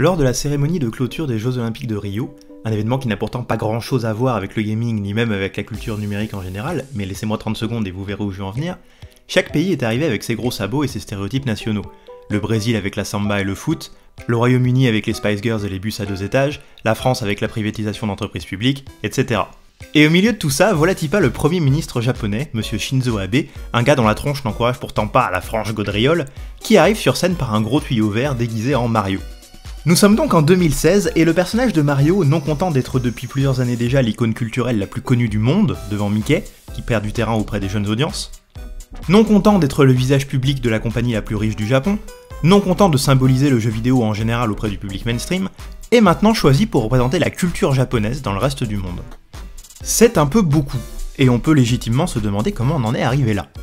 Lors de la cérémonie de clôture des Jeux Olympiques de Rio, un événement qui n'a pourtant pas grand chose à voir avec le gaming ni même avec la culture numérique en général, mais laissez-moi 30 secondes et vous verrez où je veux en venir, chaque pays est arrivé avec ses gros sabots et ses stéréotypes nationaux. Le Brésil avec la samba et le foot, le Royaume-Uni avec les Spice Girls et les bus à 2 étages, la France avec la privatisation d'entreprises publiques, etc. Et au milieu de tout ça, voilà-t-il pas le premier ministre japonais, monsieur Shinzo Abe, un gars dont la tronche n'encourage pourtant pas à la franche gaudriole, qui arrive sur scène par un gros tuyau vert déguisé en Mario. Nous sommes donc en 2016, et le personnage de Mario, non content d'être depuis plusieurs années déjà l'icône culturelle la plus connue du monde, devant Mickey, qui perd du terrain auprès des jeunes audiences, non content d'être le visage public de la compagnie la plus riche du Japon, non content de symboliser le jeu vidéo en général auprès du public mainstream, est maintenant choisi pour représenter la culture japonaise dans le reste du monde. C'est un peu beaucoup, et on peut légitimement se demander comment on en est arrivé là.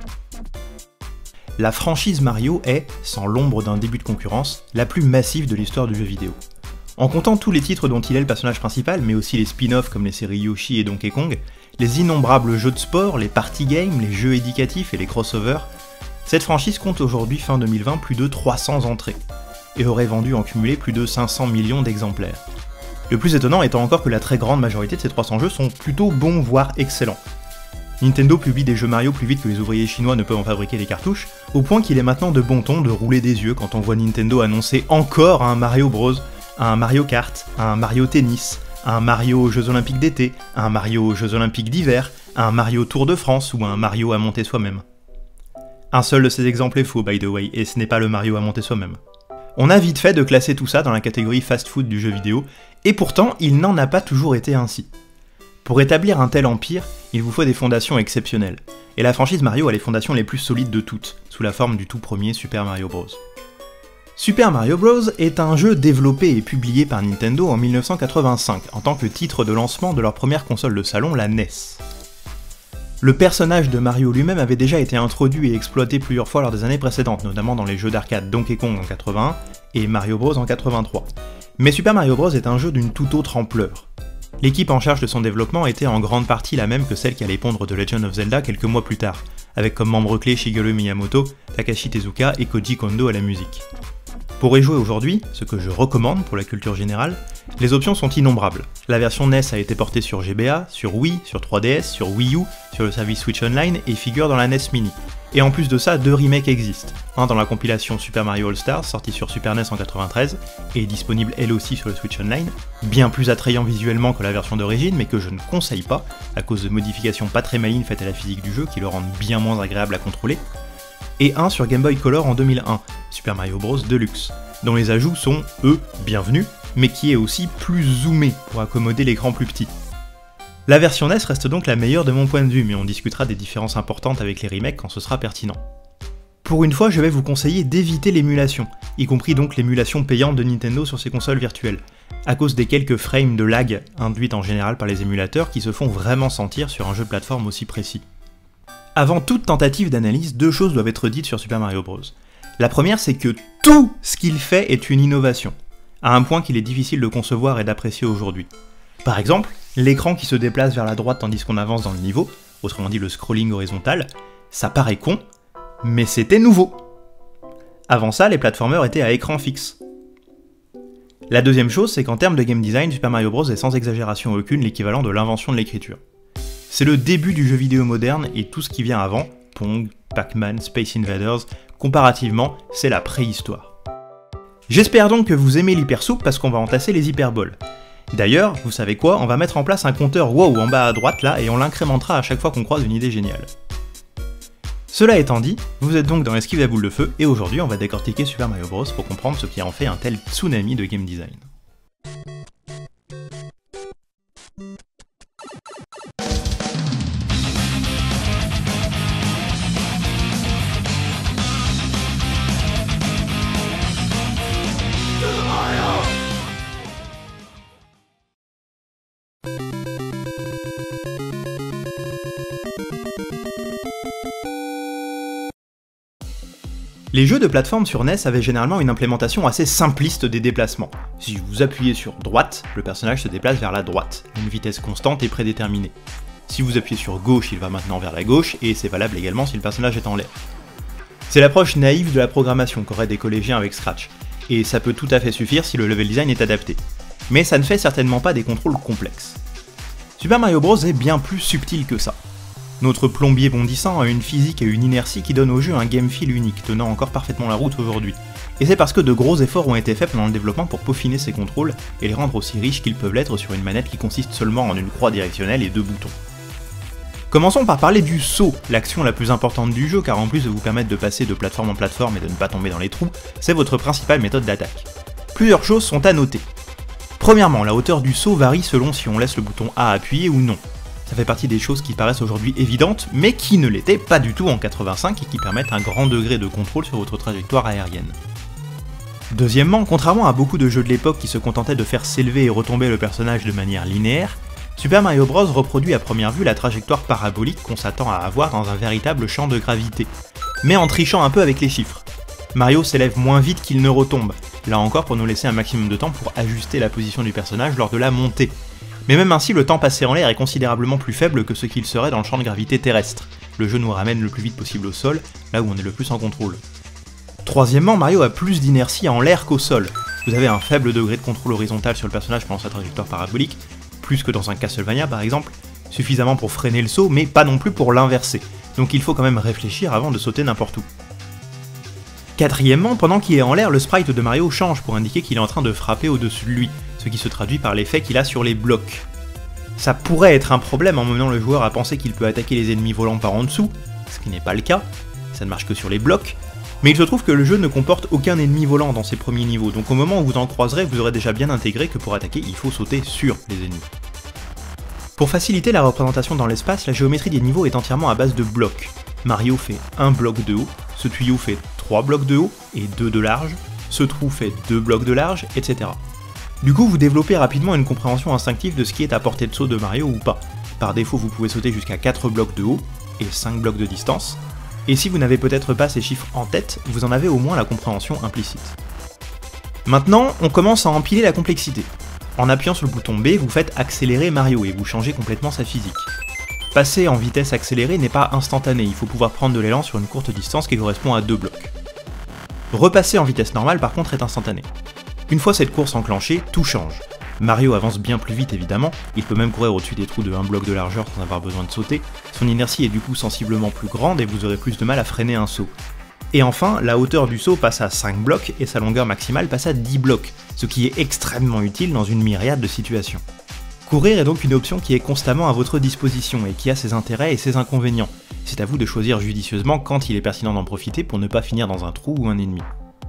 La franchise Mario est, sans l'ombre d'un début de concurrence, la plus massive de l'histoire du jeu vidéo. En comptant tous les titres dont il est le personnage principal, mais aussi les spin-offs comme les séries Yoshi et Donkey Kong, les innombrables jeux de sport, les party games, les jeux éducatifs et les crossovers, cette franchise compte aujourd'hui fin 2020 plus de 300 entrées, et aurait vendu en cumulé plus de 500 millions d'exemplaires. Le plus étonnant étant encore que la très grande majorité de ces 300 jeux sont plutôt bons voire excellents. Nintendo publie des jeux Mario plus vite que les ouvriers chinois ne peuvent en fabriquer les cartouches, au point qu'il est maintenant de bon ton de rouler des yeux quand on voit Nintendo annoncer encore un Mario Bros, un Mario Kart, un Mario Tennis, un Mario aux Jeux Olympiques d'été, un Mario aux Jeux Olympiques d'hiver, un Mario Tour de France ou un Mario à monter soi-même. Un seul de ces exemples est faux by the way, et ce n'est pas le Mario à monter soi-même. On a vite fait de classer tout ça dans la catégorie fast-food du jeu vidéo, et pourtant il n'en a pas toujours été ainsi. Pour établir un tel empire, il vous faut des fondations exceptionnelles, et la franchise Mario a les fondations les plus solides de toutes, sous la forme du tout premier Super Mario Bros. Super Mario Bros est un jeu développé et publié par Nintendo en 1985, en tant que titre de lancement de leur première console de salon, la NES. Le personnage de Mario lui-même avait déjà été introduit et exploité plusieurs fois lors des années précédentes, notamment dans les jeux d'arcade Donkey Kong en 81 et Mario Bros en 83. Mais Super Mario Bros est un jeu d'une toute autre ampleur. L'équipe en charge de son développement était en grande partie la même que celle qui allait pondre The Legend of Zelda quelques mois plus tard, avec comme membres clés Shigeru Miyamoto, Takashi Tezuka et Koji Kondo à la musique. Pour y jouer aujourd'hui, ce que je recommande pour la culture générale, les options sont innombrables. La version NES a été portée sur GBA, sur Wii, sur 3DS, sur Wii U, sur le service Switch Online et figure dans la NES Mini. Et en plus de ça, 2 remakes existent. Un dans la compilation Super Mario All Stars, sorti sur Super NES en 93, et disponible elle aussi sur le Switch Online, bien plus attrayant visuellement que la version d'origine, mais que je ne conseille pas, à cause de modifications pas très malines faites à la physique du jeu qui le rendent bien moins agréable à contrôler, et un sur Game Boy Color en 2001, Super Mario Bros Deluxe, dont les ajouts sont, eux, bienvenus, mais qui est aussi plus zoomé pour accommoder l'écran plus petit. La version NES reste donc la meilleure de mon point de vue, mais on discutera des différences importantes avec les remakes quand ce sera pertinent. Pour une fois, je vais vous conseiller d'éviter l'émulation, y compris donc l'émulation payante de Nintendo sur ses consoles virtuelles, à cause des quelques frames de lag induites en général par les émulateurs qui se font vraiment sentir sur un jeu de plateforme aussi précis. Avant toute tentative d'analyse, 2 choses doivent être dites sur Super Mario Bros. La première, c'est que tout ce qu'il fait est une innovation, à un point qu'il est difficile de concevoir et d'apprécier aujourd'hui. Par exemple, l'écran qui se déplace vers la droite tandis qu'on avance dans le niveau, autrement dit le scrolling horizontal, ça paraît con, mais c'était nouveau. Avant ça, les platformers étaient à écran fixe. La deuxième chose, c'est qu'en termes de game design, Super Mario Bros est sans exagération aucune l'équivalent de l'invention de l'écriture. C'est le début du jeu vidéo moderne et tout ce qui vient avant, Pong, Pac-Man, Space Invaders, comparativement, c'est la préhistoire. J'espère donc que vous aimez l'hypersoupe parce qu'on va entasser les hyperboles. D'ailleurs, vous savez quoi, on va mettre en place un compteur wow en bas à droite là et on l'incrémentera à chaque fois qu'on croise une idée géniale. Cela étant dit, vous êtes donc dans l'esquive à boule de feu et aujourd'hui on va décortiquer Super Mario Bros pour comprendre ce qui en fait un tel tsunami de game design. Les jeux de plateforme sur NES avaient généralement une implémentation assez simpliste des déplacements. Si vous appuyez sur droite, le personnage se déplace vers la droite, à une vitesse constante et prédéterminée. Si vous appuyez sur gauche, il va maintenant vers la gauche, et c'est valable également si le personnage est en l'air. C'est l'approche naïve de la programmation qu'auraient des collégiens avec Scratch. et ça peut tout à fait suffire si le level design est adapté. Mais ça ne fait certainement pas des contrôles complexes. Super Mario Bros est bien plus subtil que ça. Notre plombier bondissant a une physique et une inertie qui donnent au jeu un game feel unique, tenant encore parfaitement la route aujourd'hui. Et c'est parce que de gros efforts ont été faits pendant le développement pour peaufiner ces contrôles et les rendre aussi riches qu'ils peuvent l'être sur une manette qui consiste seulement en une croix directionnelle et 2 boutons. Commençons par parler du saut, l'action la plus importante du jeu, car en plus de vous permettre de passer de plateforme en plateforme et de ne pas tomber dans les trous, c'est votre principale méthode d'attaque. Plusieurs choses sont à noter. Premièrement, la hauteur du saut varie selon si on laisse le bouton A appuyé ou non. Ça fait partie des choses qui paraissent aujourd'hui évidentes, mais qui ne l'étaient pas du tout en 85 et qui permettent un grand degré de contrôle sur votre trajectoire aérienne. Deuxièmement, contrairement à beaucoup de jeux de l'époque qui se contentaient de faire s'élever et retomber le personnage de manière linéaire, Super Mario Bros reproduit à première vue la trajectoire parabolique qu'on s'attend à avoir dans un véritable champ de gravité, mais en trichant un peu avec les chiffres. Mario s'élève moins vite qu'il ne retombe, là encore pour nous laisser un maximum de temps pour ajuster la position du personnage lors de la montée. Mais même ainsi, le temps passé en l'air est considérablement plus faible que ce qu'il serait dans le champ de gravité terrestre. Le jeu nous ramène le plus vite possible au sol, là où on est le plus en contrôle. Troisièmement, Mario a plus d'inertie en l'air qu'au sol. Vous avez un faible degré de contrôle horizontal sur le personnage pendant sa trajectoire parabolique, plus que dans un Castlevania par exemple, suffisamment pour freiner le saut, mais pas non plus pour l'inverser. Donc il faut quand même réfléchir avant de sauter n'importe où. Quatrièmement, pendant qu'il est en l'air, le sprite de Mario change pour indiquer qu'il est en train de frapper au-dessus de lui, ce qui se traduit par l'effet qu'il a sur les blocs. Ça pourrait être un problème en menant le joueur à penser qu'il peut attaquer les ennemis volants par en dessous, ce qui n'est pas le cas, ça ne marche que sur les blocs, mais il se trouve que le jeu ne comporte aucun ennemi volant dans ses premiers niveaux, donc au moment où vous en croiserez, vous aurez déjà bien intégré que pour attaquer, il faut sauter sur les ennemis. Pour faciliter la représentation dans l'espace, la géométrie des niveaux est entièrement à base de blocs. Mario fait un bloc de haut, ce tuyau fait 3 blocs de haut et 2 de large, ce trou fait 2 blocs de large, etc. Du coup, vous développez rapidement une compréhension instinctive de ce qui est à portée de saut de Mario ou pas. Par défaut, vous pouvez sauter jusqu'à 4 blocs de haut et 5 blocs de distance, et si vous n'avez peut-être pas ces chiffres en tête, vous en avez au moins la compréhension implicite. Maintenant, on commence à empiler la complexité. En appuyant sur le bouton B, vous faites accélérer Mario et vous changez complètement sa physique. Passer en vitesse accélérée n'est pas instantané, il faut pouvoir prendre de l'élan sur une courte distance qui correspond à 2 blocs. Repasser en vitesse normale par contre est instantané. Une fois cette course enclenchée, tout change. Mario avance bien plus vite évidemment, il peut même courir au-dessus des trous de 1 bloc de largeur sans avoir besoin de sauter, son inertie est du coup sensiblement plus grande et vous aurez plus de mal à freiner un saut. Et enfin, la hauteur du saut passe à 5 blocs et sa longueur maximale passe à 10 blocs, ce qui est extrêmement utile dans une myriade de situations. Courir est donc une option qui est constamment à votre disposition et qui a ses intérêts et ses inconvénients. C'est à vous de choisir judicieusement quand il est pertinent d'en profiter pour ne pas finir dans un trou ou un ennemi.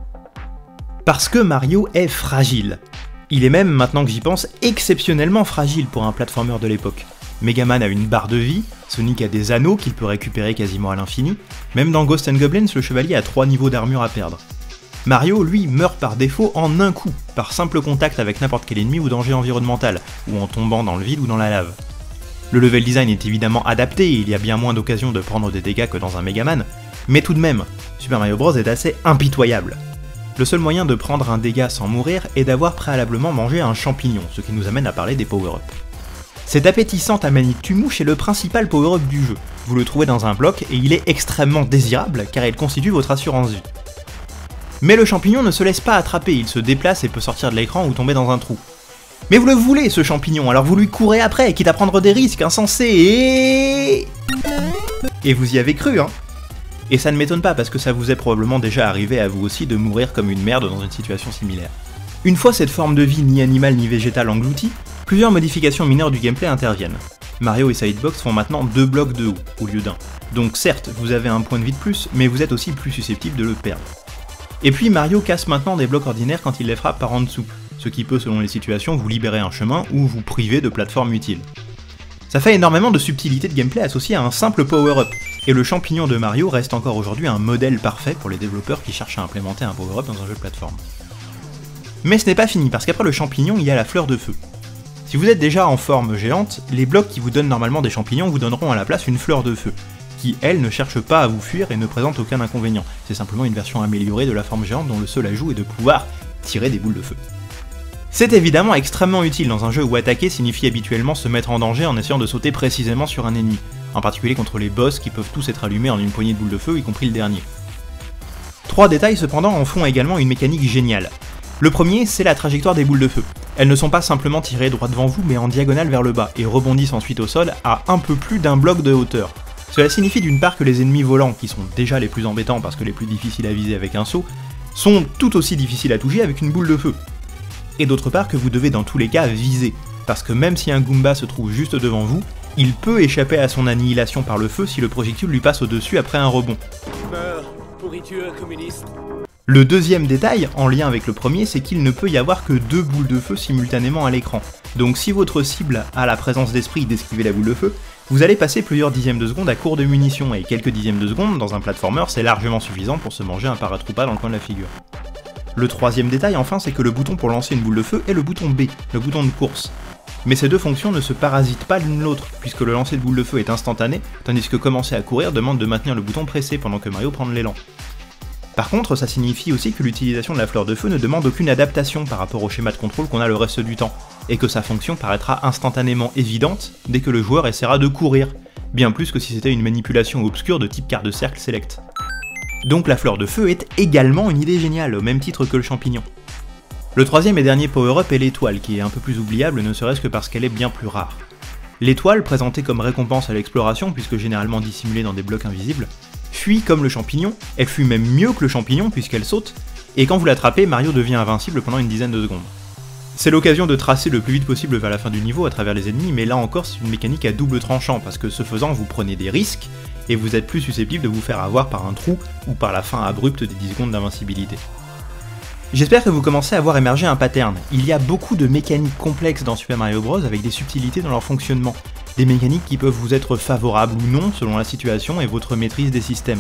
Parce que Mario est fragile. Il est même, maintenant que j'y pense, exceptionnellement fragile pour un platformer de l'époque. Megaman a une barre de vie, Sonic a des anneaux qu'il peut récupérer quasiment à l'infini, même dans Ghosts and Goblins, le chevalier a 3 niveaux d'armure à perdre. Mario, lui, meurt par défaut en un coup, par simple contact avec n'importe quel ennemi ou danger environnemental, ou en tombant dans le vide ou dans la lave. Le level design est évidemment adapté et il y a bien moins d'occasions de prendre des dégâts que dans un Megaman, mais tout de même, Super Mario Bros est assez impitoyable. Le seul moyen de prendre un dégât sans mourir est d'avoir préalablement mangé un champignon, ce qui nous amène à parler des power-up. Cette appétissante amanite tue-mouche est le principal power-up du jeu. Vous le trouvez dans un bloc et il est extrêmement désirable car il constitue votre assurance vie. Mais le champignon ne se laisse pas attraper, il se déplace et peut sortir de l'écran ou tomber dans un trou. Mais vous le voulez ce champignon, alors vous lui courez après, quitte à prendre des risques insensés et vous y avez cru, hein. Et ça ne m'étonne pas parce que ça vous est probablement déjà arrivé à vous aussi de mourir comme une merde dans une situation similaire. Une fois cette forme de vie ni animale ni végétale engloutie, plusieurs modifications mineures du gameplay interviennent. Mario et Sidebox font maintenant 2 blocs de haut au lieu d'un. Donc certes, vous avez un point de vie de plus, mais vous êtes aussi plus susceptible de le perdre. Et puis Mario casse maintenant des blocs ordinaires quand il les frappe par en dessous, ce qui peut selon les situations vous libérer un chemin ou vous priver de plateformes utiles. Ça fait énormément de subtilité de gameplay associée à un simple power-up, et le champignon de Mario reste encore aujourd'hui un modèle parfait pour les développeurs qui cherchent à implémenter un power-up dans un jeu de plateforme. Mais ce n'est pas fini, parce qu'après le champignon, il y a la fleur de feu. Si vous êtes déjà en forme géante, les blocs qui vous donnent normalement des champignons vous donneront à la place une fleur de feu, qui elle ne cherche pas à vous fuir et ne présente aucun inconvénient, c'est simplement une version améliorée de la forme géante dont le seul ajout est de pouvoir tirer des boules de feu. C'est évidemment extrêmement utile dans un jeu où attaquer signifie habituellement se mettre en danger en essayant de sauter précisément sur un ennemi, en particulier contre les boss qui peuvent tous être allumés en une poignée de boules de feu, y compris le dernier. 3 détails cependant en font également une mécanique géniale. Le premier, c'est la trajectoire des boules de feu. Elles ne sont pas simplement tirées droit devant vous, mais en diagonale vers le bas, et rebondissent ensuite au sol à un peu plus d'un bloc de hauteur. Cela signifie d'une part que les ennemis volants, qui sont déjà les plus embêtants parce que les plus difficiles à viser avec un saut, sont tout aussi difficiles à toucher avec une boule de feu. Et d'autre part que vous devez dans tous les cas viser, parce que même si un Goomba se trouve juste devant vous, il peut échapper à son annihilation par le feu si le projectile lui passe au-dessus après un rebond. Meurs, pourriture communiste. Le deuxième détail, en lien avec le premier, c'est qu'il ne peut y avoir que 2 boules de feu simultanément à l'écran. Donc si votre cible a la présence d'esprit d'esquiver la boule de feu, vous allez passer plusieurs dixièmes de seconde à court de munitions, et quelques dixièmes de seconde dans un platformer c'est largement suffisant pour se manger un paratroopa dans le coin de la figure. Le troisième détail enfin, c'est que le bouton pour lancer une boule de feu est le bouton B, le bouton de course. Mais ces deux fonctions ne se parasitent pas l'une l'autre, puisque le lancer de boule de feu est instantané, tandis que commencer à courir demande de maintenir le bouton pressé pendant que Mario prend de l'élan. Par contre, ça signifie aussi que l'utilisation de la fleur de feu ne demande aucune adaptation par rapport au schéma de contrôle qu'on a le reste du temps, et que sa fonction paraîtra instantanément évidente dès que le joueur essaiera de courir, bien plus que si c'était une manipulation obscure de type quart de cercle select. Donc la fleur de feu est également une idée géniale, au même titre que le champignon. Le troisième et dernier power-up est l'étoile, qui est un peu plus oubliable ne serait-ce que parce qu'elle est bien plus rare. L'étoile, présentée comme récompense à l'exploration, puisque généralement dissimulée dans des blocs invisibles, fuit comme le champignon, elle fuit même mieux que le champignon puisqu'elle saute, et quand vous l'attrapez, Mario devient invincible pendant une dizaine de secondes. C'est l'occasion de tracer le plus vite possible vers la fin du niveau à travers les ennemis, mais là encore c'est une mécanique à double tranchant, parce que ce faisant vous prenez des risques, et vous êtes plus susceptible de vous faire avoir par un trou ou par la fin abrupte des 10 secondes d'invincibilité. J'espère que vous commencez à voir émerger un pattern. Il y a beaucoup de mécaniques complexes dans Super Mario Bros avec des subtilités dans leur fonctionnement, des mécaniques qui peuvent vous être favorables ou non selon la situation et votre maîtrise des systèmes.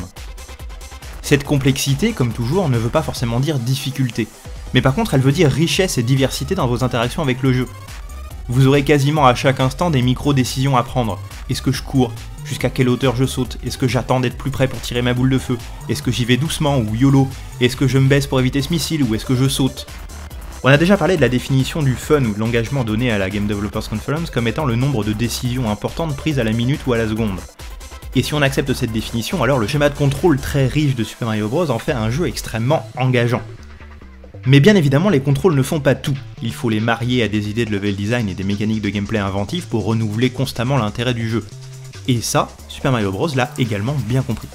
Cette complexité, comme toujours, ne veut pas forcément dire difficulté, mais par contre elle veut dire richesse et diversité dans vos interactions avec le jeu. Vous aurez quasiment à chaque instant des micro-décisions à prendre. Est-ce que je cours? Jusqu'à quelle hauteur je saute? Est-ce que j'attends d'être plus près pour tirer ma boule de feu? Est-ce que j'y vais doucement ou YOLO? Est-ce que je me baisse pour éviter ce missile ou est-ce que je saute? On a déjà parlé de la définition du fun ou de l'engagement donné à la Game Developers Conference comme étant le nombre de décisions importantes prises à la minute ou à la seconde. Et si on accepte cette définition, alors le schéma de contrôle très riche de Super Mario Bros en fait un jeu extrêmement engageant. Mais bien évidemment, les contrôles ne font pas tout. Il faut les marier à des idées de level design et des mécaniques de gameplay inventives pour renouveler constamment l'intérêt du jeu. Et ça, Super Mario Bros l'a également bien compris.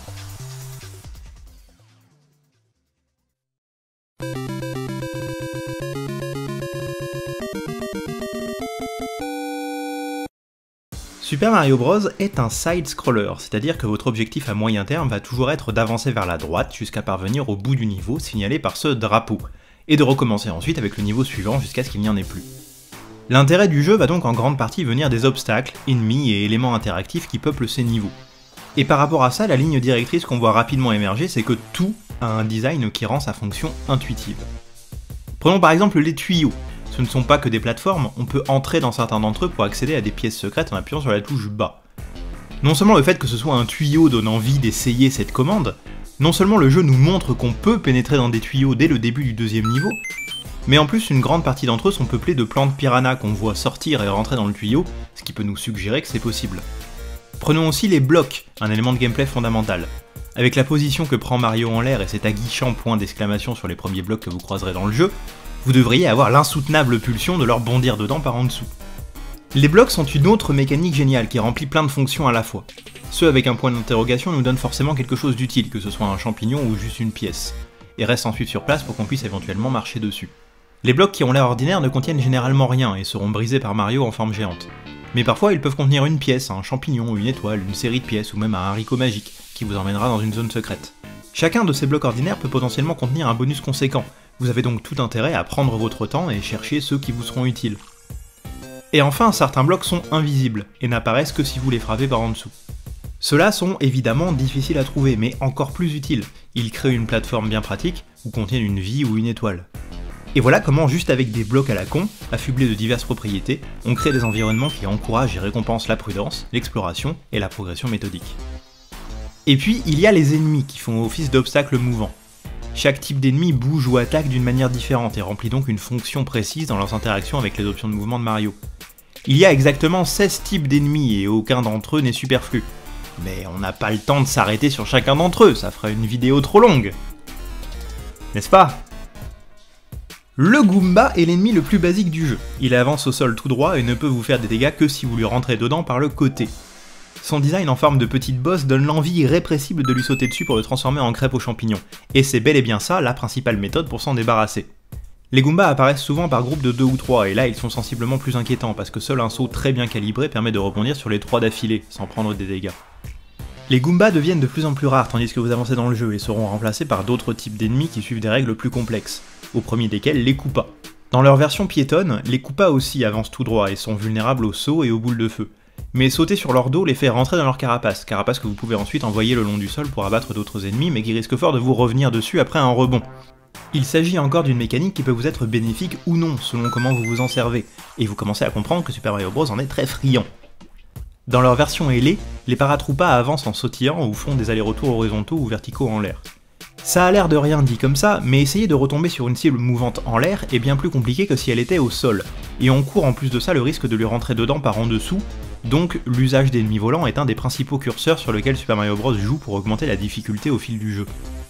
Super Mario Bros est un side-scroller, c'est-à-dire que votre objectif à moyen terme va toujours être d'avancer vers la droite jusqu'à parvenir au bout du niveau signalé par ce drapeau, et de recommencer ensuite avec le niveau suivant jusqu'à ce qu'il n'y en ait plus. L'intérêt du jeu va donc en grande partie venir des obstacles, ennemis et éléments interactifs qui peuplent ces niveaux. Et par rapport à ça, la ligne directrice qu'on voit rapidement émerger, c'est que tout a un design qui rend sa fonction intuitive. Prenons par exemple les tuyaux. Ce ne sont pas que des plateformes, on peut entrer dans certains d'entre eux pour accéder à des pièces secrètes en appuyant sur la touche bas. Non seulement le fait que ce soit un tuyau donne envie d'essayer cette commande, non seulement le jeu nous montre qu'on peut pénétrer dans des tuyaux dès le début du deuxième niveau, mais en plus une grande partie d'entre eux sont peuplés de plantes piranha qu'on voit sortir et rentrer dans le tuyau, ce qui peut nous suggérer que c'est possible. Prenons aussi les blocs, un élément de gameplay fondamental. Avec la position que prend Mario en l'air et cet aguichant point d'exclamation sur les premiers blocs que vous croiserez dans le jeu, vous devriez avoir l'insoutenable pulsion de leur bondir dedans par en dessous. Les blocs sont une autre mécanique géniale qui remplit plein de fonctions à la fois. Ceux avec un point d'interrogation nous donnent forcément quelque chose d'utile, que ce soit un champignon ou juste une pièce, et restent ensuite sur place pour qu'on puisse éventuellement marcher dessus. Les blocs qui ont l'air ordinaires ne contiennent généralement rien et seront brisés par Mario en forme géante. Mais parfois ils peuvent contenir une pièce, un champignon, une étoile, une série de pièces ou même un haricot magique qui vous emmènera dans une zone secrète. Chacun de ces blocs ordinaires peut potentiellement contenir un bonus conséquent, vous avez donc tout intérêt à prendre votre temps et chercher ceux qui vous seront utiles. Et enfin, certains blocs sont invisibles et n'apparaissent que si vous les frappez par en dessous. Ceux-là sont évidemment difficiles à trouver, mais encore plus utiles. Ils créent une plateforme bien pratique ou contiennent une vie ou une étoile. Et voilà comment, juste avec des blocs à la con, affublés de diverses propriétés, on crée des environnements qui encouragent et récompensent la prudence, l'exploration et la progression méthodique. Et puis, il y a les ennemis qui font office d'obstacles mouvants. Chaque type d'ennemi bouge ou attaque d'une manière différente et remplit donc une fonction précise dans leurs interactions avec les options de mouvement de Mario. Il y a exactement 16 types d'ennemis et aucun d'entre eux n'est superflu. Mais on n'a pas le temps de s'arrêter sur chacun d'entre eux, ça ferait une vidéo trop longue. N'est-ce pas? Le Goomba est l'ennemi le plus basique du jeu. Il avance au sol tout droit et ne peut vous faire des dégâts que si vous lui rentrez dedans par le côté. Son design en forme de petite bosse donne l'envie irrépressible de lui sauter dessus pour le transformer en crêpe aux champignons, et c'est bel et bien ça la principale méthode pour s'en débarrasser. Les Goombas apparaissent souvent par groupe de 2 ou 3, et là ils sont sensiblement plus inquiétants parce que seul un saut très bien calibré permet de rebondir sur les 3 d'affilée, sans prendre des dégâts. Les Goombas deviennent de plus en plus rares tandis que vous avancez dans le jeu et seront remplacés par d'autres types d'ennemis qui suivent des règles plus complexes, au premier desquels les Koopas. Dans leur version piétonne, les Koopas aussi avancent tout droit et sont vulnérables aux sauts et aux boules de feu. Mais sauter sur leur dos les fait rentrer dans leur carapace que vous pouvez ensuite envoyer le long du sol pour abattre d'autres ennemis mais qui risquent fort de vous revenir dessus après un rebond. Il s'agit encore d'une mécanique qui peut vous être bénéfique ou non selon comment vous vous en servez, et vous commencez à comprendre que Super Mario Bros en est très friand. Dans leur version ailée, les Paratroopas avancent en sautillant ou font des allers-retours horizontaux ou verticaux en l'air. Ça a l'air de rien dit comme ça, mais essayer de retomber sur une cible mouvante en l'air est bien plus compliqué que si elle était au sol, et on court en plus de ça le risque de lui rentrer dedans par en dessous, donc l'usage d'ennemis volants est un des principaux curseurs sur lequel Super Mario Bros joue pour augmenter la difficulté au fil du jeu.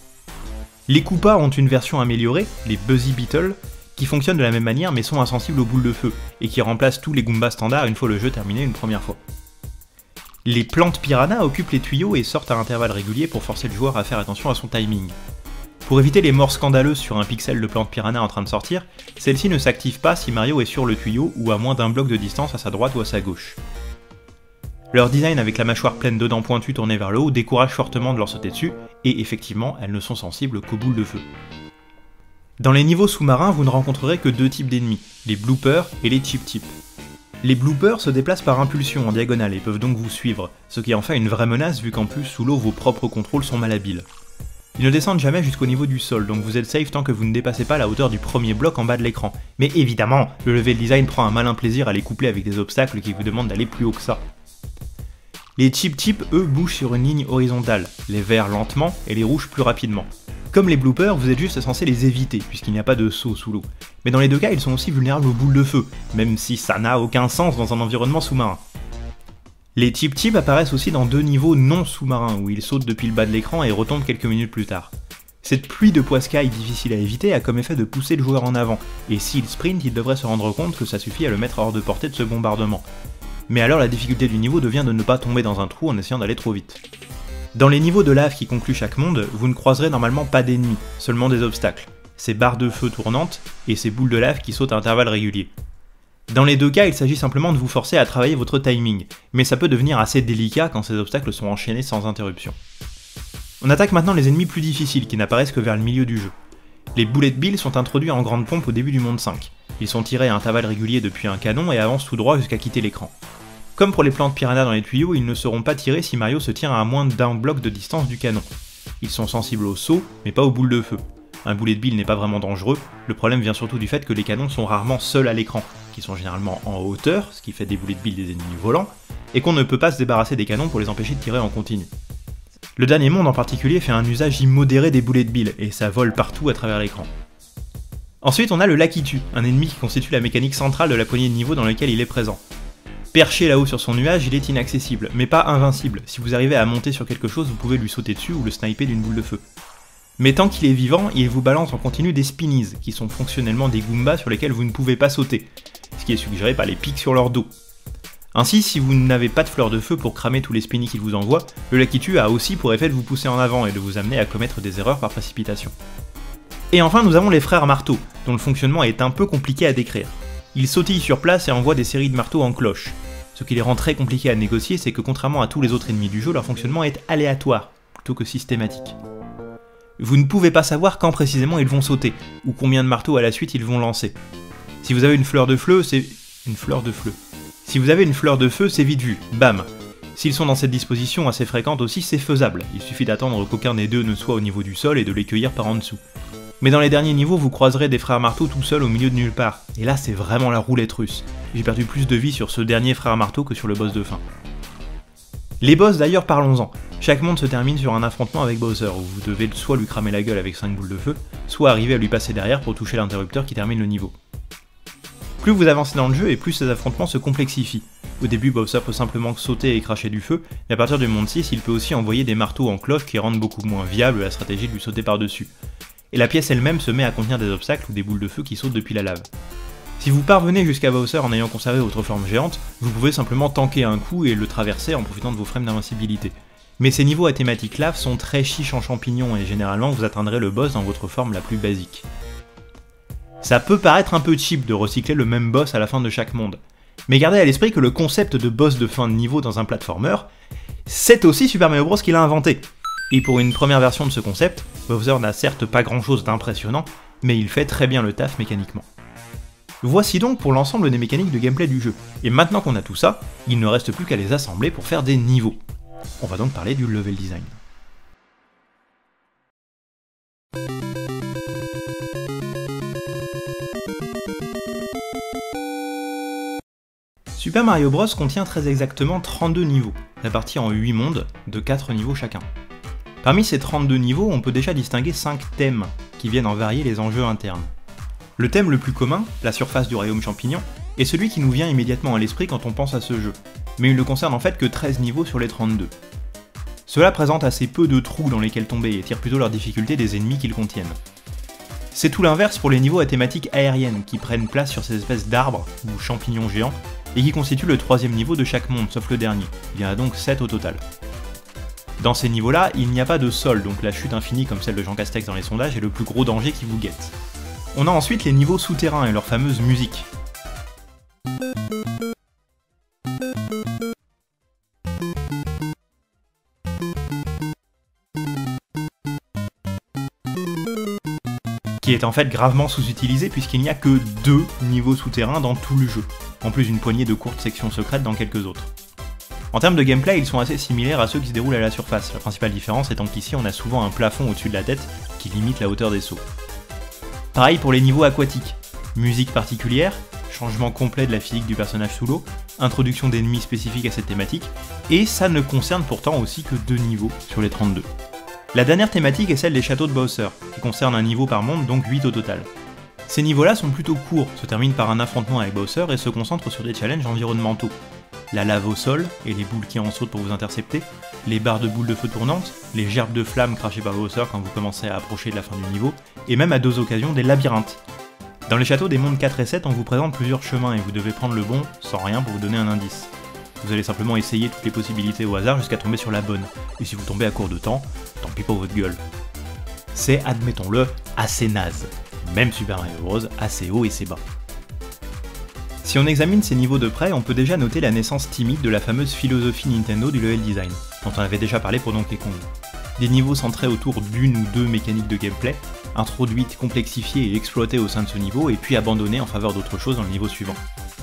Les Koopas ont une version améliorée, les Buzzy Beetle, qui fonctionnent de la même manière mais sont insensibles aux boules de feu, et qui remplacent tous les Goombas standards une fois le jeu terminé une première fois. Les plantes piranha occupent les tuyaux et sortent à intervalles réguliers pour forcer le joueur à faire attention à son timing. Pour éviter les morts scandaleuses sur un pixel de plante piranha en train de sortir, celle-ci ne s'active pas si Mario est sur le tuyau ou à moins d'un bloc de distance à sa droite ou à sa gauche. Leur design avec la mâchoire pleine de dents pointues tournées vers le haut décourage fortement de leur sauter dessus, et effectivement elles ne sont sensibles qu'aux boules de feu. Dans les niveaux sous-marins, vous ne rencontrerez que 2 types d'ennemis, les bloopers et les chip tips. Les bloopers se déplacent par impulsion en diagonale et peuvent donc vous suivre, ce qui en fait une vraie menace vu qu'en plus sous l'eau vos propres contrôles sont malhabiles. Ils ne descendent jamais jusqu'au niveau du sol, donc vous êtes safe tant que vous ne dépassez pas la hauteur du premier bloc en bas de l'écran. Mais évidemment, le level design prend un malin plaisir à les coupler avec des obstacles qui vous demandent d'aller plus haut que ça. Les chip tips, eux, bougent sur une ligne horizontale, les verts lentement et les rouges plus rapidement. Comme les bloopers, vous êtes juste censé les éviter, puisqu'il n'y a pas de saut sous l'eau. Mais dans les 2 cas, ils sont aussi vulnérables aux boules de feu, même si ça n'a aucun sens dans un environnement sous-marin. Les chip tips apparaissent aussi dans 2 niveaux non sous-marins, où ils sautent depuis le bas de l'écran et retombent quelques minutes plus tard. Cette pluie de poiscailles difficile à éviter a comme effet de pousser le joueur en avant, et s'il sprint, il devrait se rendre compte que ça suffit à le mettre hors de portée de ce bombardement. Mais alors la difficulté du niveau devient de ne pas tomber dans un trou en essayant d'aller trop vite. Dans les niveaux de lave qui concluent chaque monde, vous ne croiserez normalement pas d'ennemis, seulement des obstacles, ces barres de feu tournantes et ces boules de lave qui sautent à intervalles réguliers. Dans les 2 cas, il s'agit simplement de vous forcer à travailler votre timing, mais ça peut devenir assez délicat quand ces obstacles sont enchaînés sans interruption. On attaque maintenant les ennemis plus difficiles qui n'apparaissent que vers le milieu du jeu. Les Bullet Bill sont introduits en grande pompe au début du monde 5. Ils sont tirés à intervalles réguliers depuis un canon et avancent tout droit jusqu'à quitter l'écran. Comme pour les plantes piranha dans les tuyaux, ils ne seront pas tirés si Mario se tient à moins d'un bloc de distance du canon. Ils sont sensibles aux sauts, mais pas aux boules de feu. Un Bullet Bill n'est pas vraiment dangereux, le problème vient surtout du fait que les canons sont rarement seuls à l'écran, qui sont généralement en hauteur, ce qui fait des Bullet Bill des ennemis volants, et qu'on ne peut pas se débarrasser des canons pour les empêcher de tirer en continu. Le dernier monde en particulier fait un usage immodéré des Bullet Bill, et ça vole partout à travers l'écran. Ensuite on a le Lakitu, un ennemi qui constitue la mécanique centrale de la poignée de niveau dans laquelle il est présent. Perché là-haut sur son nuage, il est inaccessible, mais pas invincible. Si vous arrivez à monter sur quelque chose, vous pouvez lui sauter dessus ou le sniper d'une boule de feu. Mais tant qu'il est vivant, il vous balance en continu des spinnies, qui sont fonctionnellement des Goombas sur lesquels vous ne pouvez pas sauter, ce qui est suggéré par les pics sur leur dos. Ainsi, si vous n'avez pas de fleurs de feu pour cramer tous les spinnies qu'il vous envoie, le Lakitu a aussi pour effet de vous pousser en avant et de vous amener à commettre des erreurs par précipitation. Et enfin, nous avons les frères marteaux, dont le fonctionnement est un peu compliqué à décrire. Ils sautillent sur place et envoient des séries de marteaux en cloche. Ce qui les rend très compliqués à négocier, c'est que contrairement à tous les autres ennemis du jeu, leur fonctionnement est aléatoire, plutôt que systématique. Vous ne pouvez pas savoir quand précisément ils vont sauter, ou combien de marteaux à la suite ils vont lancer. Si vous avez une fleur de feu, c'est... Si vous avez une fleur de feu, c'est vite vu, bam. S'ils sont dans cette disposition assez fréquente aussi, c'est faisable, il suffit d'attendre qu'aucun des deux ne soit au niveau du sol et de les cueillir par en dessous. Mais dans les derniers niveaux, vous croiserez des frères marteaux tout seuls au milieu de nulle part, et là c'est vraiment la roulette russe. J'ai perdu plus de vie sur ce dernier frère marteau que sur le boss de fin. Les boss d'ailleurs, parlons-en. Chaque monde se termine sur un affrontement avec Bowser, où vous devez soit lui cramer la gueule avec 5 boules de feu, soit arriver à lui passer derrière pour toucher l'interrupteur qui termine le niveau. Plus vous avancez dans le jeu et plus ces affrontements se complexifient. Au début, Bowser peut simplement sauter et cracher du feu, mais à partir du monde 6, il peut aussi envoyer des marteaux en cloche qui rendent beaucoup moins viable la stratégie de lui sauter par-dessus. et la pièce elle-même se met à contenir des obstacles ou des boules de feu qui sautent depuis la lave. Si vous parvenez jusqu'à Bowser en ayant conservé votre forme géante, vous pouvez simplement tanker un coup et le traverser en profitant de vos frames d'invincibilité. Mais ces niveaux à thématique lave sont très chiches en champignons et généralement vous atteindrez le boss dans votre forme la plus basique. Ça peut paraître un peu cheap de recycler le même boss à la fin de chaque monde, mais gardez à l'esprit que le concept de boss de fin de niveau dans un platformer, c'est aussi Super Mario Bros qui l'a inventé. Et pour une première version de ce concept, Bowser n'a certes pas grand chose d'impressionnant, mais il fait très bien le taf mécaniquement. Voici donc pour l'ensemble des mécaniques de gameplay du jeu, et maintenant qu'on a tout ça, il ne reste plus qu'à les assembler pour faire des niveaux. On va donc parler du level design. Super Mario Bros contient très exactement 32 niveaux, répartis en 8 mondes, de 4 niveaux chacun. Parmi ces 32 niveaux, on peut déjà distinguer 5 thèmes, qui viennent en varier les enjeux internes. Le thème le plus commun, la surface du royaume champignon, est celui qui nous vient immédiatement à l'esprit quand on pense à ce jeu, mais il ne concerne en fait que 13 niveaux sur les 32. Cela présente assez peu de trous dans lesquels tomber et tire plutôt leur difficulté des ennemis qu'ils contiennent. C'est tout l'inverse pour les niveaux à thématique aérienne, qui prennent place sur ces espèces d'arbres, ou champignons géants, et qui constituent le 3ème niveau de chaque monde, sauf le dernier. Il y en a donc 7 au total. Dans ces niveaux-là, il n'y a pas de sol, donc la chute infinie comme celle de Jean Castex dans les sondages est le plus gros danger qui vous guette. On a ensuite les niveaux souterrains et leur fameuse musique. Qui est en fait gravement sous-utilisé puisqu'il n'y a que 2 niveaux souterrains dans tout le jeu, en plus d'une poignée de courtes sections secrètes dans quelques autres. En termes de gameplay, ils sont assez similaires à ceux qui se déroulent à la surface, la principale différence étant qu'ici on a souvent un plafond au-dessus de la tête qui limite la hauteur des sauts. Pareil pour les niveaux aquatiques, musique particulière, changement complet de la physique du personnage sous l'eau, introduction d'ennemis spécifiques à cette thématique, et ça ne concerne pourtant aussi que 2 niveaux sur les 32. La dernière thématique est celle des châteaux de Bowser, qui concerne un niveau par monde, donc 8 au total. Ces niveaux-là sont plutôt courts, se terminent par un affrontement avec Bowser et se concentrent sur des challenges environnementaux. La lave au sol et les boules qui en sautent pour vous intercepter, les barres de boules de feu tournantes, les gerbes de flammes crachées par Bowser quand vous commencez à approcher de la fin du niveau, et même à 2 occasions des labyrinthes. Dans les châteaux des mondes 4 et 7, on vous présente plusieurs chemins et vous devez prendre le bon sans rien pour vous donner un indice. Vous allez simplement essayer toutes les possibilités au hasard jusqu'à tomber sur la bonne, et si vous tombez à court de temps, tant pis pour votre gueule. C'est, admettons-le, assez naze. Même Super Mario Bros, assez haut et assez bas. Si on examine ces niveaux de près, on peut déjà noter la naissance timide de la fameuse philosophie Nintendo du level design, dont on avait déjà parlé pour Donkey Kong. Des niveaux centrés autour d'une ou 2 mécaniques de gameplay, introduites, complexifiées et exploitées au sein de ce niveau, et puis abandonnées en faveur d'autre chose dans le niveau suivant.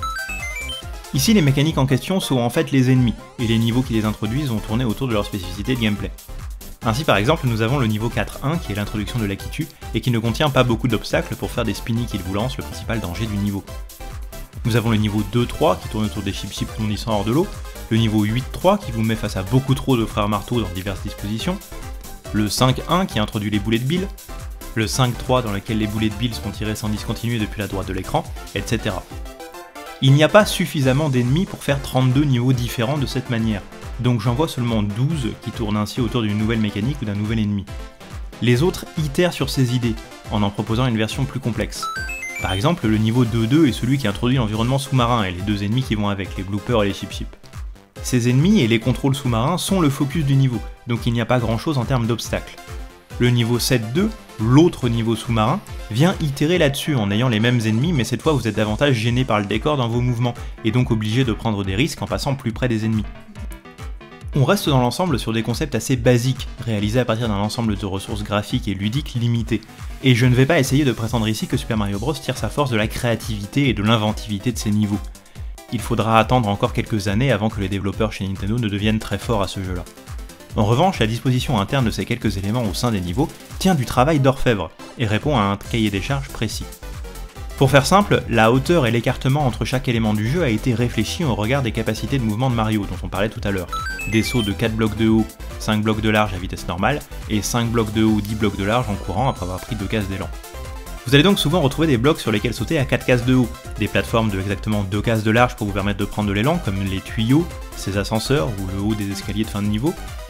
Ici, les mécaniques en question sont en fait les ennemis, et les niveaux qui les introduisent vont tourner autour de leur spécificité de gameplay. Ainsi par exemple, nous avons le niveau 4.1 qui est l'introduction de l'Akitu, et qui ne contient pas beaucoup d'obstacles pour faire des spinnies qu'il vous lance, le principal danger du niveau. Nous avons le niveau 2.3 qui tourne autour des chip-chips bondissant hors de l'eau, le niveau 8.3 qui vous met face à beaucoup trop de frères marteaux dans diverses dispositions, le 5.1 qui introduit les boulets de billes, le 5.3 dans lequel les boulets de billes seront tirés sans discontinuer depuis la droite de l'écran, etc. Il n'y a pas suffisamment d'ennemis pour faire 32 niveaux différents de cette manière, donc j'en vois seulement 12 qui tournent ainsi autour d'une nouvelle mécanique ou d'un nouvel ennemi. Les autres itèrent sur ces idées, en proposant une version plus complexe. Par exemple, le niveau 2.2 est celui qui introduit l'environnement sous-marin et les 2 ennemis qui vont avec, les bloopers et les chip-chips. Ces ennemis et les contrôles sous-marins sont le focus du niveau, donc il n'y a pas grand chose en termes d'obstacles. Le niveau 7.2, l'autre niveau sous-marin, vient itérer là-dessus en ayant les mêmes ennemis, mais cette fois vous êtes davantage gêné par le décor dans vos mouvements, et donc obligé de prendre des risques en passant plus près des ennemis. On reste dans l'ensemble sur des concepts assez basiques, réalisés à partir d'un ensemble de ressources graphiques et ludiques limitées, et je ne vais pas essayer de prétendre ici que Super Mario Bros tire sa force de la créativité et de l'inventivité de ses niveaux. Il faudra attendre encore quelques années avant que les développeurs chez Nintendo ne deviennent très forts à ce jeu-là. En revanche, la disposition interne de ces quelques éléments au sein des niveaux tient du travail d'orfèvre, et répond à un cahier des charges précis. Pour faire simple, la hauteur et l'écartement entre chaque élément du jeu a été réfléchi au regard des capacités de mouvement de Mario dont on parlait tout à l'heure. Des sauts de 4 blocs de haut, 5 blocs de large à vitesse normale, et 5 blocs de haut, 10 blocs de large en courant après avoir pris 2 cases d'élan. Vous allez donc souvent retrouver des blocs sur lesquels sauter à 4 cases de haut, des plateformes de exactement 2 cases de large pour vous permettre de prendre de l'élan, comme les tuyaux, ces ascenseurs ou le haut des escaliers de fin de niveau,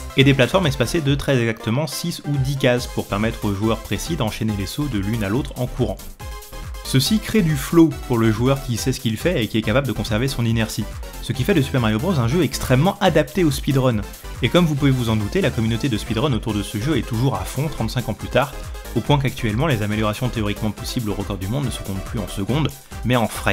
et des plateformes espacées de très exactement 6 ou 10 cases pour permettre aux joueurs précis d'enchaîner les sauts de l'une à l'autre en courant. Ceci crée du flow pour le joueur qui sait ce qu'il fait et qui est capable de conserver son inertie, ce qui fait de Super Mario Bros un jeu extrêmement adapté au speedrun. Et comme vous pouvez vous en douter, la communauté de speedrun autour de ce jeu est toujours à fond 35 ans plus tard, au point qu'actuellement les améliorations théoriquement possibles au record du monde ne se comptent plus en secondes, mais en frames.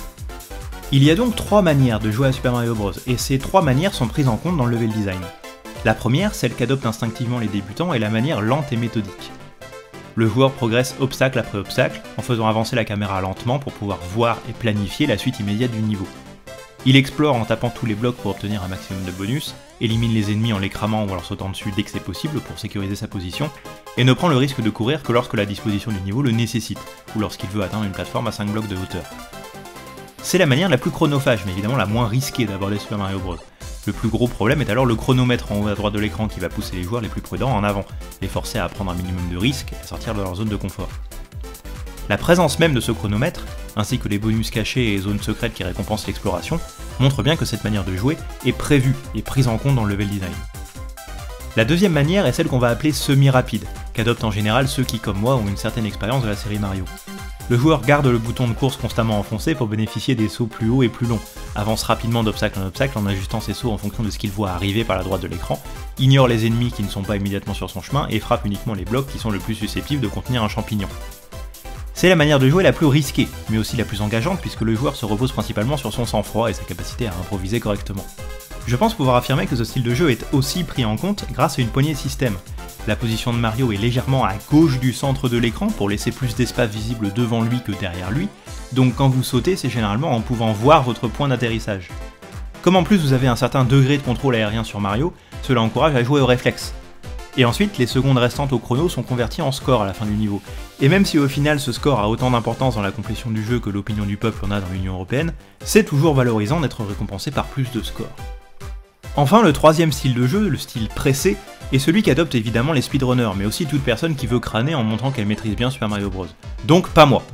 Il y a donc 3 manières de jouer à Super Mario Bros, et ces 3 manières sont prises en compte dans le level design. La première, celle qu'adoptent instinctivement les débutants, est la manière lente et méthodique. Le joueur progresse obstacle après obstacle, en faisant avancer la caméra lentement pour pouvoir voir et planifier la suite immédiate du niveau. Il explore en tapant tous les blocs pour obtenir un maximum de bonus, élimine les ennemis en les cramant ou en leur sautant dessus dès que c'est possible pour sécuriser sa position, et ne prend le risque de courir que lorsque la disposition du niveau le nécessite, ou lorsqu'il veut atteindre une plateforme à 5 blocs de hauteur. C'est la manière la plus chronophage, mais évidemment la moins risquée d'aborder Super Mario Bros. Le plus gros problème est alors le chronomètre en haut à droite de l'écran qui va pousser les joueurs les plus prudents en avant, les forcer à prendre un minimum de risques et à sortir de leur zone de confort. La présence même de ce chronomètre, ainsi que les bonus cachés et les zones secrètes qui récompensent l'exploration, montre bien que cette manière de jouer est prévue et prise en compte dans le level design. La deuxième manière est celle qu'on va appeler semi-rapide, qu'adoptent en général ceux qui, comme moi, ont une certaine expérience de la série Mario. Le joueur garde le bouton de course constamment enfoncé pour bénéficier des sauts plus hauts et plus longs, avance rapidement d'obstacle en obstacle en ajustant ses sauts en fonction de ce qu'il voit arriver par la droite de l'écran, ignore les ennemis qui ne sont pas immédiatement sur son chemin et frappe uniquement les blocs qui sont le plus susceptibles de contenir un champignon. C'est la manière de jouer la plus risquée, mais aussi la plus engageante puisque le joueur se repose principalement sur son sang-froid et sa capacité à improviser correctement. Je pense pouvoir affirmer que ce style de jeu est aussi pris en compte grâce à une poignée de systèmes. La position de Mario est légèrement à gauche du centre de l'écran pour laisser plus d'espace visible devant lui que derrière lui, donc quand vous sautez c'est généralement en pouvant voir votre point d'atterrissage. Comme en plus vous avez un certain degré de contrôle aérien sur Mario, cela encourage à jouer au réflexe. Et ensuite, les secondes restantes au chrono sont converties en score à la fin du niveau. Et même si au final ce score a autant d'importance dans la complétion du jeu que l'opinion du peuple en a dans l'Union Européenne, c'est toujours valorisant d'être récompensé par plus de scores. Enfin, le troisième style de jeu, le style pressé, est celui qu'adoptent évidemment les speedrunners, mais aussi toute personne qui veut crâner en montrant qu'elle maîtrise bien Super Mario Bros. Donc pas moi.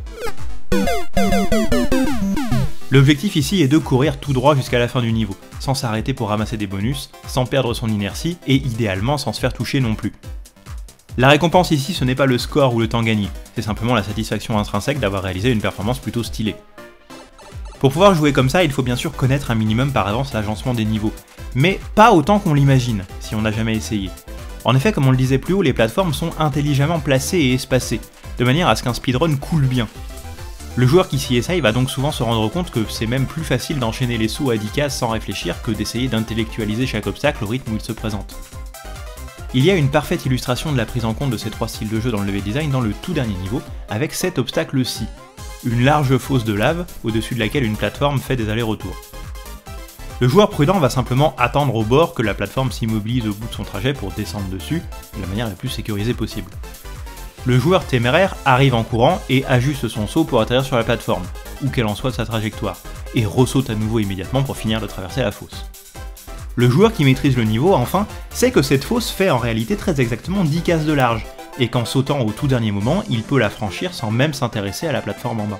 L'objectif ici est de courir tout droit jusqu'à la fin du niveau, sans s'arrêter pour ramasser des bonus, sans perdre son inertie et idéalement sans se faire toucher non plus. La récompense ici ce n'est pas le score ou le temps gagné, c'est simplement la satisfaction intrinsèque d'avoir réalisé une performance plutôt stylée. Pour pouvoir jouer comme ça, il faut bien sûr connaître un minimum par avance l'agencement des niveaux, mais pas autant qu'on l'imagine, si on n'a jamais essayé. En effet, comme on le disait plus haut, les plateformes sont intelligemment placées et espacées, de manière à ce qu'un speedrun coule bien. Le joueur qui s'y essaye va donc souvent se rendre compte que c'est même plus facile d'enchaîner les sauts à 10 cases sans réfléchir que d'essayer d'intellectualiser chaque obstacle au rythme où il se présente. Il y a une parfaite illustration de la prise en compte de ces 3 styles de jeu dans le level design dans le tout dernier niveau, avec cet obstacle-ci. Une large fosse de lave, au-dessus de laquelle une plateforme fait des allers-retours. Le joueur prudent va simplement attendre au bord que la plateforme s'immobilise au bout de son trajet pour descendre dessus, de la manière la plus sécurisée possible. Le joueur téméraire arrive en courant et ajuste son saut pour atterrir sur la plateforme, où qu'elle en soit de sa trajectoire, et ressaute à nouveau immédiatement pour finir de traverser la fosse. Le joueur qui maîtrise le niveau, enfin, sait que cette fosse fait en réalité très exactement 10 cases de large, et qu'en sautant au tout dernier moment, il peut la franchir sans même s'intéresser à la plateforme en bas.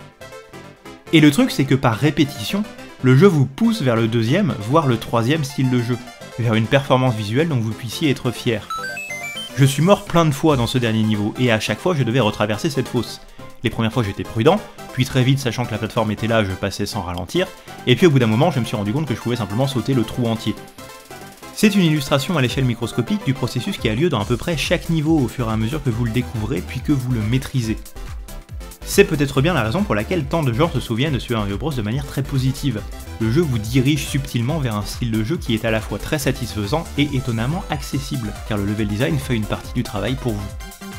Et le truc c'est que par répétition, le jeu vous pousse vers le deuxième, voire le troisième style de jeu, vers une performance visuelle dont vous puissiez être fier. Je suis mort plein de fois dans ce dernier niveau, et à chaque fois je devais retraverser cette fosse. Les premières fois j'étais prudent, puis très vite sachant que la plateforme était là, je passais sans ralentir, et puis au bout d'un moment je me suis rendu compte que je pouvais simplement sauter le trou entier. C'est une illustration à l'échelle microscopique du processus qui a lieu dans à peu près chaque niveau au fur et à mesure que vous le découvrez puis que vous le maîtrisez. C'est peut-être bien la raison pour laquelle tant de gens se souviennent de Super Mario Bros de manière très positive. Le jeu vous dirige subtilement vers un style de jeu qui est à la fois très satisfaisant et étonnamment accessible, car le level design fait une partie du travail pour vous.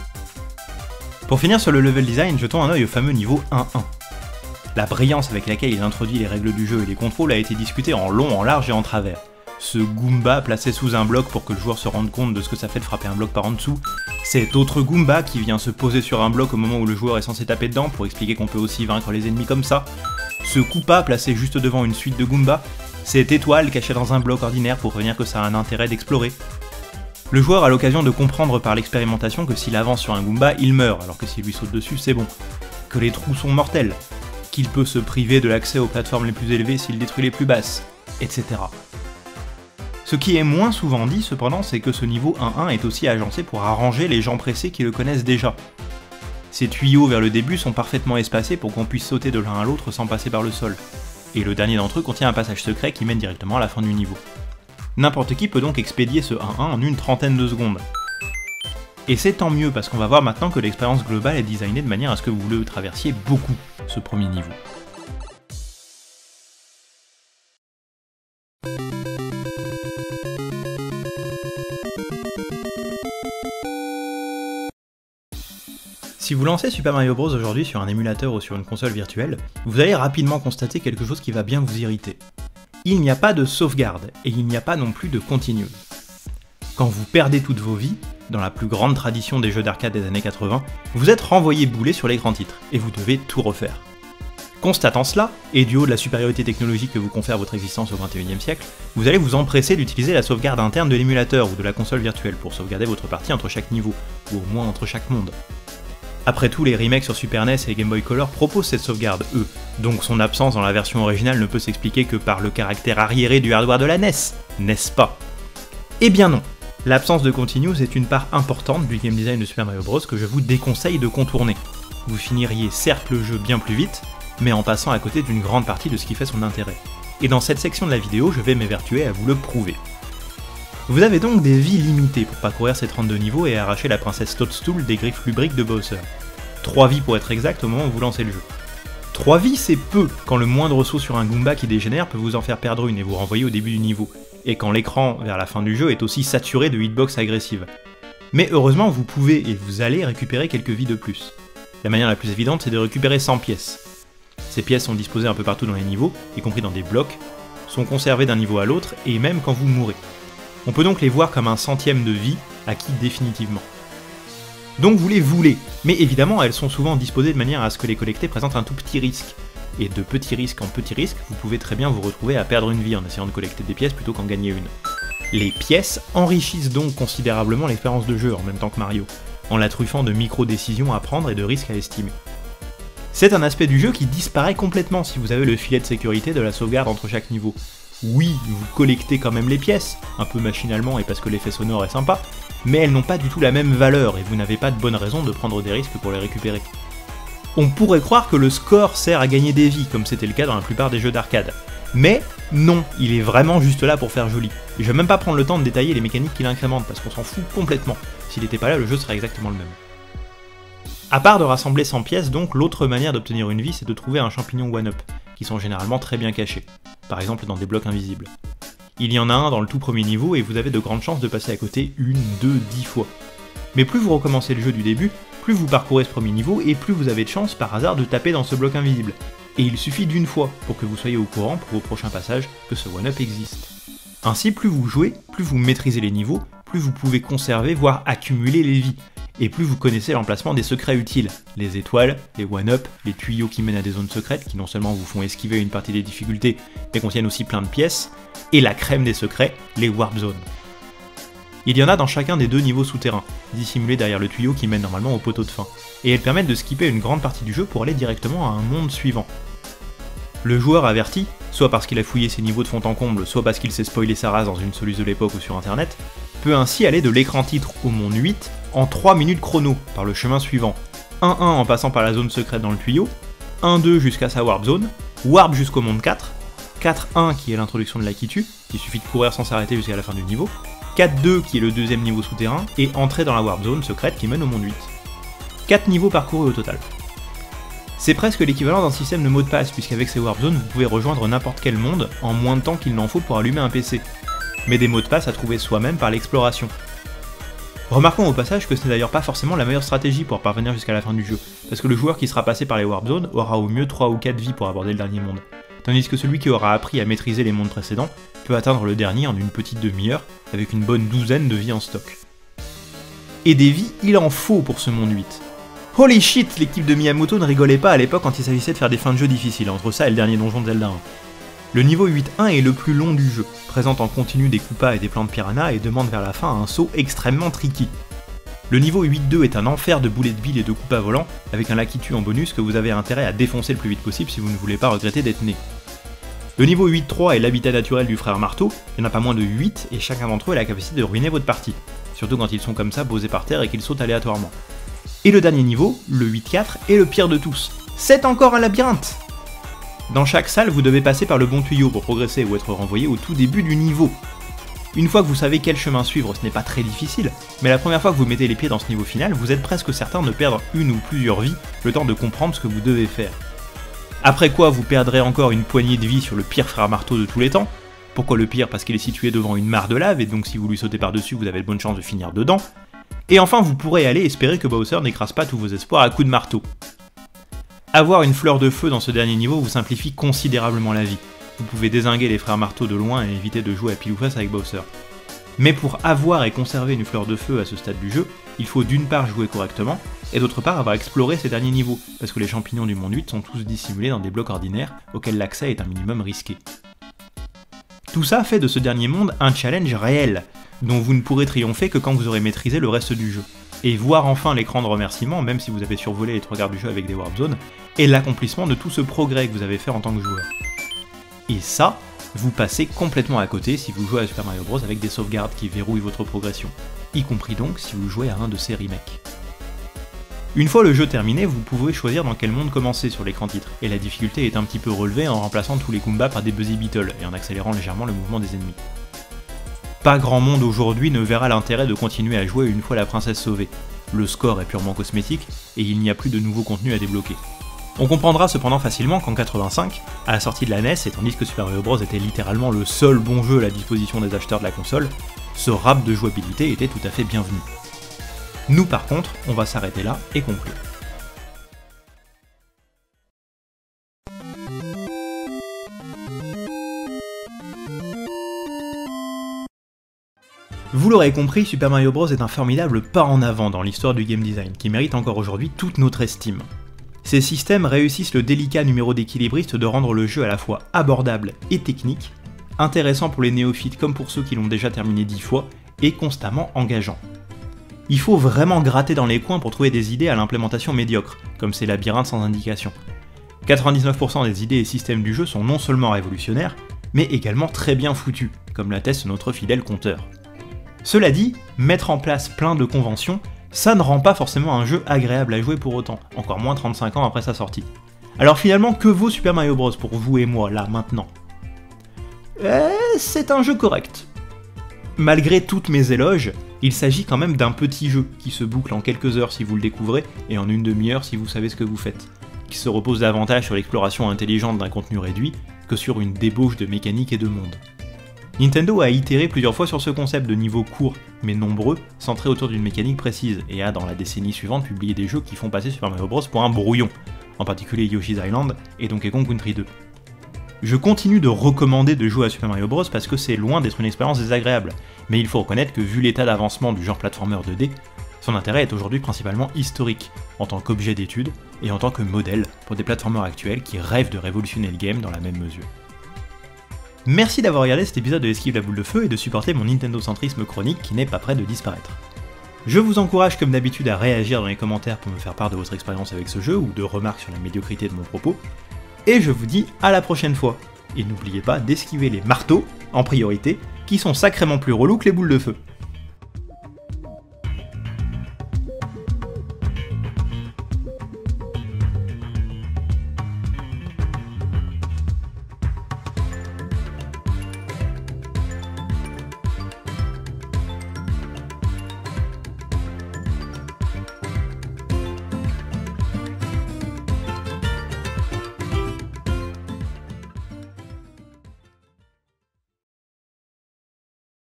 Pour finir sur le level design, jetons un œil au fameux niveau 1-1. La brillance avec laquelle il introduit les règles du jeu et les contrôles a été discutée en long, en large et en travers. Ce Goomba placé sous un bloc pour que le joueur se rende compte de ce que ça fait de frapper un bloc par en dessous, cet autre Goomba qui vient se poser sur un bloc au moment où le joueur est censé taper dedans pour expliquer qu'on peut aussi vaincre les ennemis comme ça, ce Koopa placé juste devant une suite de Goomba, cette étoile cachée dans un bloc ordinaire pour prévenir que ça a un intérêt d'explorer. Le joueur a l'occasion de comprendre par l'expérimentation que s'il avance sur un Goomba, il meurt, alors que s'il lui saute dessus, c'est bon. Que les trous sont mortels, qu'il peut se priver de l'accès aux plateformes les plus élevées s'il détruit les plus basses, etc. Ce qui est moins souvent dit cependant, c'est que ce niveau 1-1 est aussi agencé pour arranger les gens pressés qui le connaissent déjà. Ces tuyaux vers le début sont parfaitement espacés pour qu'on puisse sauter de l'un à l'autre sans passer par le sol. Et le dernier d'entre eux contient un passage secret qui mène directement à la fin du niveau. N'importe qui peut donc expédier ce 1-1 en une trentaine de secondes. Et c'est tant mieux parce qu'on va voir maintenant que l'expérience globale est designée de manière à ce que vous le traversiez beaucoup, ce premier niveau. Si vous lancez Super Mario Bros aujourd'hui sur un émulateur ou sur une console virtuelle, vous allez rapidement constater quelque chose qui va bien vous irriter. Il n'y a pas de sauvegarde, et il n'y a pas non plus de continuous. Quand vous perdez toutes vos vies, dans la plus grande tradition des jeux d'arcade des années 80, vous êtes renvoyé boulet sur l'écran titre, et vous devez tout refaire. Constatant cela, et du haut de la supériorité technologique que vous confère votre existence au XXIe siècle, vous allez vous empresser d'utiliser la sauvegarde interne de l'émulateur ou de la console virtuelle pour sauvegarder votre partie entre chaque niveau, ou au moins entre chaque monde. Après tout, les remakes sur Super NES et Game Boy Color proposent cette sauvegarde, eux, donc son absence dans la version originale ne peut s'expliquer que par le caractère arriéré du hardware de la NES, n'est-ce pas? Eh bien non, l'absence de continuous est une part importante du game design de Super Mario Bros que je vous déconseille de contourner. Vous finiriez certes le jeu bien plus vite, mais en passant à côté d'une grande partie de ce qui fait son intérêt. Et dans cette section de la vidéo, je vais m'évertuer à vous le prouver. Vous avez donc des vies limitées pour parcourir ces 32 niveaux et arracher la princesse Toadstool des griffes lubriques de Bowser. 3 vies pour être exact au moment où vous lancez le jeu. 3 vies c'est peu, quand le moindre saut sur un Goomba qui dégénère peut vous en faire perdre une et vous renvoyer au début du niveau, et quand l'écran vers la fin du jeu est aussi saturé de hitbox agressives. Mais heureusement vous pouvez et vous allez récupérer quelques vies de plus. La manière la plus évidente c'est de récupérer 100 pièces. Ces pièces sont disposées un peu partout dans les niveaux, y compris dans des blocs, sont conservées d'un niveau à l'autre et même quand vous mourrez. On peut donc les voir comme un centième de vie, acquis définitivement. Donc vous les voulez, mais évidemment elles sont souvent disposées de manière à ce que les collecter présentent un tout petit risque. Et de petit risque en petit risque, vous pouvez très bien vous retrouver à perdre une vie en essayant de collecter des pièces plutôt qu'en gagner une. Les pièces enrichissent donc considérablement l'expérience de jeu en même temps que Mario, en la truffant de micro-décisions à prendre et de risques à estimer. C'est un aspect du jeu qui disparaît complètement si vous avez le filet de sécurité de la sauvegarde entre chaque niveau. Oui, vous collectez quand même les pièces, un peu machinalement et parce que l'effet sonore est sympa, mais elles n'ont pas du tout la même valeur et vous n'avez pas de bonne raison de prendre des risques pour les récupérer. On pourrait croire que le score sert à gagner des vies, comme c'était le cas dans la plupart des jeux d'arcade. Mais non, il est vraiment juste là pour faire joli. Et je vais même pas prendre le temps de détailler les mécaniques qui l'incrémentent, parce qu'on s'en fout complètement. S'il n'était pas là, le jeu serait exactement le même. À part de rassembler 100 pièces, donc, l'autre manière d'obtenir une vie, c'est de trouver un champignon one-up, qui sont généralement très bien cachés, par exemple dans des blocs invisibles. Il y en a un dans le tout premier niveau et vous avez de grandes chances de passer à côté 1, 2, 10 fois. Mais plus vous recommencez le jeu du début, plus vous parcourez ce premier niveau et plus vous avez de chances par hasard de taper dans ce bloc invisible. Et il suffit d'une fois pour que vous soyez au courant pour vos prochains passages que ce one-up existe. Ainsi, plus vous jouez, plus vous maîtrisez les niveaux, plus vous pouvez conserver voire accumuler les vies. Et plus vous connaissez l'emplacement des secrets utiles, les étoiles, les one-up, les tuyaux qui mènent à des zones secrètes qui non seulement vous font esquiver une partie des difficultés, mais contiennent aussi plein de pièces, et la crème des secrets, les warp zones. Il y en a dans chacun des 2 niveaux souterrains, dissimulés derrière le tuyau qui mène normalement au poteau de fin, et elles permettent de skipper une grande partie du jeu pour aller directement à un monde suivant. Le joueur averti, soit parce qu'il a fouillé ses niveaux de fond en comble, soit parce qu'il s'est spoilé sa race dans une soluce de l'époque ou sur internet, peut ainsi aller de l'écran titre au monde 8 en 3 minutes chrono, par le chemin suivant. 1-1 en passant par la zone secrète dans le tuyau, 1-2 jusqu'à sa warp zone, warp jusqu'au monde 4, 4-1 qui est l'introduction de l'Akitu, il suffit de courir sans s'arrêter jusqu'à la fin du niveau, 4-2 qui est le deuxième niveau souterrain, et entrer dans la warp zone secrète qui mène au monde 8. 4 niveaux parcourus au total. C'est presque l'équivalent d'un système de mot de passe, puisqu'avec ces warp zones vous pouvez rejoindre n'importe quel monde en moins de temps qu'il n'en faut pour allumer un PC. Mais des mots de passe à trouver soi-même par l'exploration. Remarquons au passage que ce n'est d'ailleurs pas forcément la meilleure stratégie pour parvenir jusqu'à la fin du jeu, parce que le joueur qui sera passé par les warp zones aura au mieux 3 ou 4 vies pour aborder le dernier monde, tandis que celui qui aura appris à maîtriser les mondes précédents peut atteindre le dernier en une petite demi-heure, avec une bonne douzaine de vies en stock. Et des vies, il en faut pour ce monde 8. Holy shit, l'équipe de Miyamoto ne rigolait pas à l'époque quand il s'agissait de faire des fins de jeu difficiles, entre ça et le dernier donjon de Zelda 1. Le niveau 8.1 est le plus long du jeu, présente en continu des Koopas et des plantes piranha et demande vers la fin un saut extrêmement tricky. Le niveau 8.2 est un enfer de boulets de billes et de Koopas volants, avec un Lakitu en bonus que vous avez intérêt à défoncer le plus vite possible si vous ne voulez pas regretter d'être né. Le niveau 8-3 est l'habitat naturel du frère marteau, il n'y en a pas moins de 8 et chacun d'entre eux a la capacité de ruiner votre partie, surtout quand ils sont comme ça posés par terre et qu'ils sautent aléatoirement. Et le dernier niveau, le 8-4, est le pire de tous. C'est encore un labyrinthe! Dans chaque salle, vous devez passer par le bon tuyau pour progresser ou être renvoyé au tout début du niveau. Une fois que vous savez quel chemin suivre, ce n'est pas très difficile, mais la première fois que vous mettez les pieds dans ce niveau final, vous êtes presque certain de perdre une ou plusieurs vies, le temps de comprendre ce que vous devez faire. Après quoi, vous perdrez encore une poignée de vie sur le pire frère marteau de tous les temps. Pourquoi le pire? Parce qu'il est situé devant une mare de lave, et donc si vous lui sautez par-dessus, vous avez de bonnes chances de finir dedans. Et enfin, vous pourrez aller espérer que Bowser n'écrase pas tous vos espoirs à coups de marteau. Avoir une fleur de feu dans ce dernier niveau vous simplifie considérablement la vie. Vous pouvez dézinguer les frères marteaux de loin et éviter de jouer à pile ou face avec Bowser. Mais pour avoir et conserver une fleur de feu à ce stade du jeu, il faut d'une part jouer correctement, et d'autre part avoir exploré ces derniers niveaux, parce que les champignons du monde 8 sont tous dissimulés dans des blocs ordinaires auxquels l'accès est un minimum risqué. Tout ça fait de ce dernier monde un challenge réel, dont vous ne pourrez triompher que quand vous aurez maîtrisé le reste du jeu. Et voir enfin l'écran de remerciement, même si vous avez survolé les 3/4 du jeu avec des warp zones, est l'accomplissement de tout ce progrès que vous avez fait en tant que joueur. Et ça, vous passez complètement à côté si vous jouez à Super Mario Bros avec des sauvegardes qui verrouillent votre progression, y compris donc si vous jouez à un de ces remakes. Une fois le jeu terminé, vous pouvez choisir dans quel monde commencer sur l'écran titre, et la difficulté est un petit peu relevée en remplaçant tous les Goombas par des Buzzy Beetles et en accélérant légèrement le mouvement des ennemis. Pas grand monde aujourd'hui ne verra l'intérêt de continuer à jouer une fois la princesse sauvée. Le score est purement cosmétique, et il n'y a plus de nouveaux contenus à débloquer. On comprendra cependant facilement qu'en 85, à la sortie de la NES, et tandis que Super Mario Bros était littéralement le seul bon jeu à la disposition des acheteurs de la console, ce rap de jouabilité était tout à fait bienvenu. Nous par contre, on va s'arrêter là et conclure. Vous l'aurez compris, Super Mario Bros est un formidable pas en avant dans l'histoire du game design, qui mérite encore aujourd'hui toute notre estime. Ces systèmes réussissent le délicat numéro d'équilibriste de rendre le jeu à la fois abordable et technique, intéressant pour les néophytes comme pour ceux qui l'ont déjà terminé 10 fois, et constamment engageant. Il faut vraiment gratter dans les coins pour trouver des idées à l'implémentation médiocre, comme ces labyrinthes sans indication. 99% des idées et systèmes du jeu sont non seulement révolutionnaires, mais également très bien foutus, comme l'atteste notre fidèle compteur. Cela dit, mettre en place plein de conventions, ça ne rend pas forcément un jeu agréable à jouer pour autant, encore moins 35 ans après sa sortie. Alors finalement, que vaut Super Mario Bros pour vous et moi, là, maintenant? C'est un jeu correct. Malgré toutes mes éloges, il s'agit quand même d'un petit jeu, qui se boucle en quelques heures si vous le découvrez, et en une demi-heure si vous savez ce que vous faites, qui se repose davantage sur l'exploration intelligente d'un contenu réduit, que sur une débauche de mécanique et de monde. Nintendo a itéré plusieurs fois sur ce concept de niveaux courts, mais nombreux, centrés autour d'une mécanique précise, et a dans la décennie suivante publié des jeux qui font passer Super Mario Bros pour un brouillon, en particulier Yoshi's Island et Donkey Kong Country 2. Je continue de recommander de jouer à Super Mario Bros parce que c'est loin d'être une expérience désagréable, mais il faut reconnaître que vu l'état d'avancement du genre platformer 2D, son intérêt est aujourd'hui principalement historique, en tant qu'objet d'étude et en tant que modèle pour des platformers actuels qui rêvent de révolutionner le game dans la même mesure. Merci d'avoir regardé cet épisode de Esquive la boule de feu et de supporter mon Nintendo centrisme chronique qui n'est pas prêt de disparaître. Je vous encourage comme d'habitude à réagir dans les commentaires pour me faire part de votre expérience avec ce jeu ou de remarques sur la médiocrité de mon propos, et je vous dis à la prochaine fois. Et n'oubliez pas d'esquiver les marteaux, en priorité, qui sont sacrément plus relous que les boules de feu.